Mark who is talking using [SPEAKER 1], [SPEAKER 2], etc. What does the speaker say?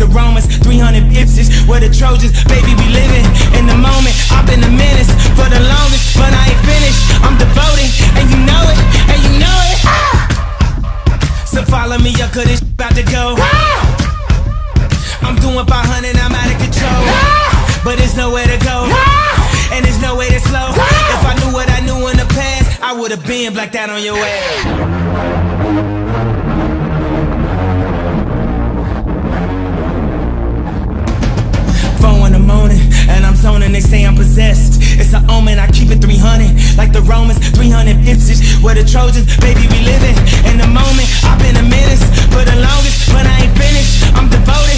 [SPEAKER 1] Romans, 300 bitches, where the Trojans, baby, we living in the moment. I've been a menace for the longest, but I ain't finished. I'm devoted, and you know it, and you know it. So follow me up, cause this about to go. I'm doing 500, I'm out of control. But there's nowhere to go, and there's no way to slow. If I knew what I knew in the past, I would've been blacked out on your ass. 4 in the morning, and I'm zoning, they say I'm possessed. It's an omen, I keep it 300, like the Romans, 300 bitches, where the Trojans, baby, we living in the moment. I've been a menace for the longest, but I ain't finished. I'm devoted.